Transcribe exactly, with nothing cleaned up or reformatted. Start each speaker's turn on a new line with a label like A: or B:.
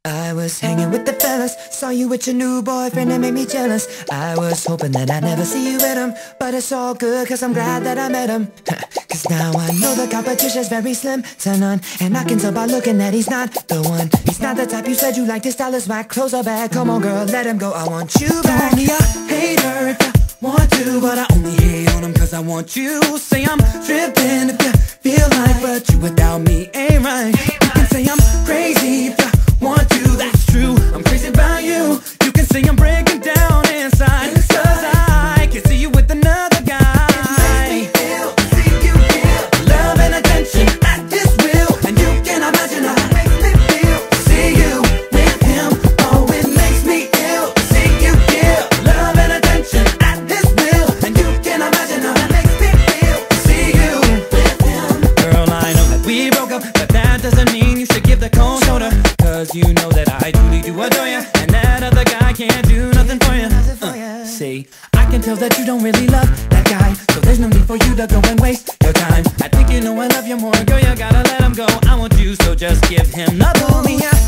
A: I was hanging with the fellas, saw you with your new boyfriend and made me jealous. I was hoping that I'd never see you with him, but it's all good cause I'm glad that I met him. Cause now I know the competition's very slim to none, and I can tell by looking that he's not the one. He's not the type you said you liked, his style is whack, clothes are bad. Come on girl, let him go, I want you back. Only a hater if you want to, but I only hate on him cause I want you. Say I'm tripping if you feel like, but you without me ain't right. You can say I'm crazy if you want to, that's true, I'm crazy about you. You can say I'm breaking down inside, cause I can see you with another guy. It makes me feel, see you give love and attention at this will, and you can imagine how it makes me feel to see you with him. Oh, it makes me ill to see you give love and attention at this will, and you can imagine how it makes me feel to see you with him. Girl, I know that we broke up, but that doesn't mean you should give the cold shoulder. Cause you know that I truly do adore you, and that other guy can't do nothing for you. Uh, see, I can tell that you don't really love that guy, so there's no need for you to go and waste your time. I think you know I love you more, girl, you gotta let him go. I want you, so just give him the ball.